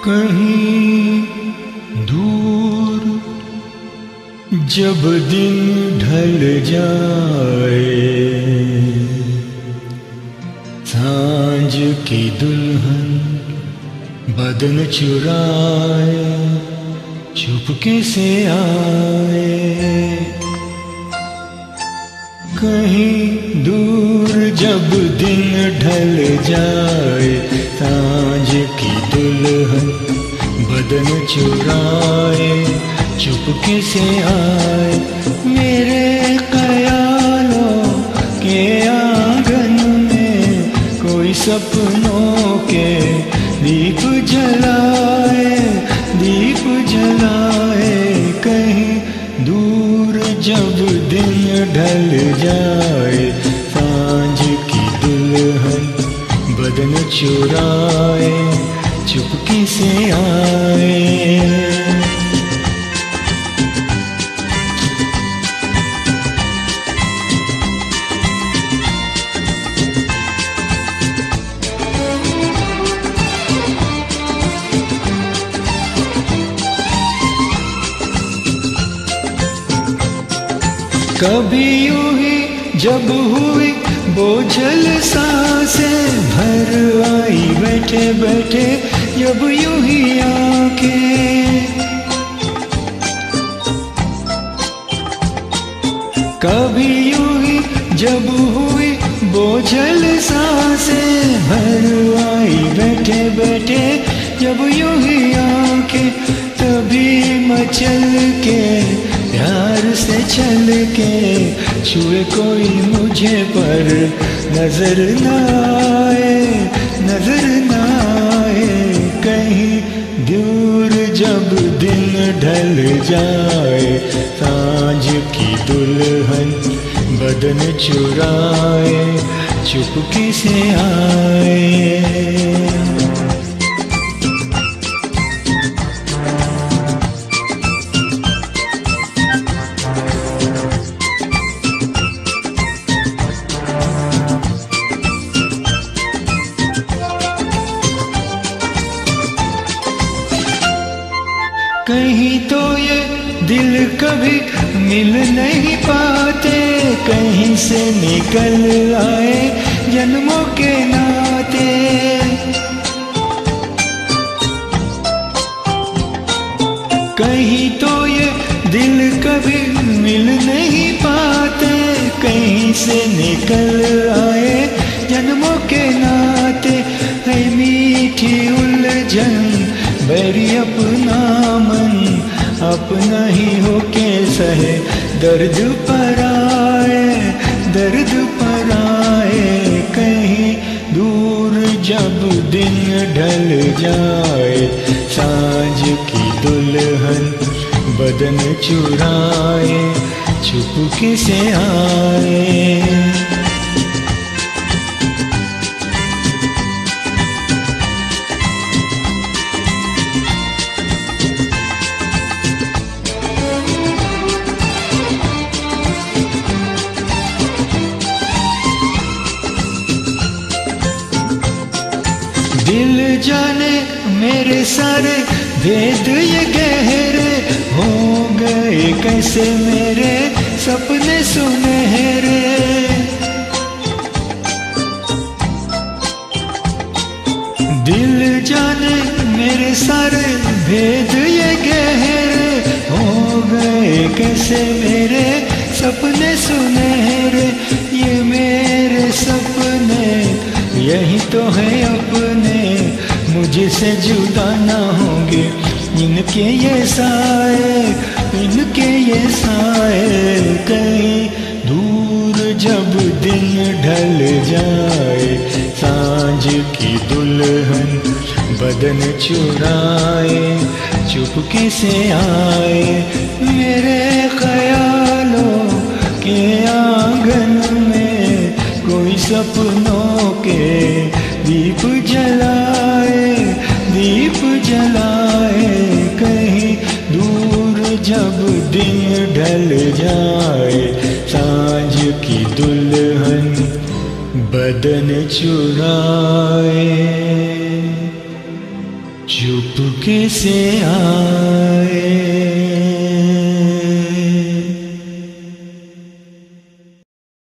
कहीं दूर जब दिन ढल जाए, सांझ की दुल्हन बदन चुराए चुपके से आए। कहीं दूर जब दिन ढल जाए, सांझ की दुल्हन बदन चुराए चुपके से आए। मेरे ख्यालों के आंगन में कोई सपनों के दीप जलाए, दीप जलाए। कहीं दूर जब दिन ढल जाए, सांझ की दुल्हन बदन चुराए चुपके से आए। कभी यूं ही जब हुई बोझल सांसें भर आई बैठे बैठे, जब यूं ही आंखें। कभी यूं ही जब हुई बोझल सांसें भर आई बैठे बैठे, जब यूं ही आंखें। तभी मचल के प्यार से चल के छुए कोई मुझे पर नजर न आए, नजर न आए। कहीं दूर जब दिन ढल जाए, सांझ की दुल्हन बदन चुराए चुपके से आए। कहीं तो ये दिल कभी मिल नहीं पाते, कहीं से निकल आए जन्मों के नाते। कहीं तो ये दिल कभी मिल नहीं पाते, कहीं से निकल आए जन्मों के नाते। है मीठी उलझन बैरी अपना मन, अपना ही होके सहे दर्द पर आए, दर्द पर आए। कहीं दूर जब दिन ढल जाए, सांझ की दुल्हन बदन चुराए चुपके से आए। दिल जाने मेरे सारे भेद ये गहरे हो गए, कैसे मेरे सपने सुनहरे। दिल जाने मेरे सारे भेद ये गहरे हो गए, कैसे मेरे सपने सुनहरे। ये मेरे सपने यही तो है अपने, मुझसे जुदा ना होंगे इनके ये साए, इनके ये साए। कहीं दूर जब दिन ढल जाए, सांझ की दुल्हन बदन चुराए चुपके से आए। मेरे ख्यालों के आंगन में कोई सपनों के दीप जलाए, दीप जलाए। कहीं दूर जब दिन ढल जाए, सांझ की दुल्हन बदन चुराए चुप कैसे आए।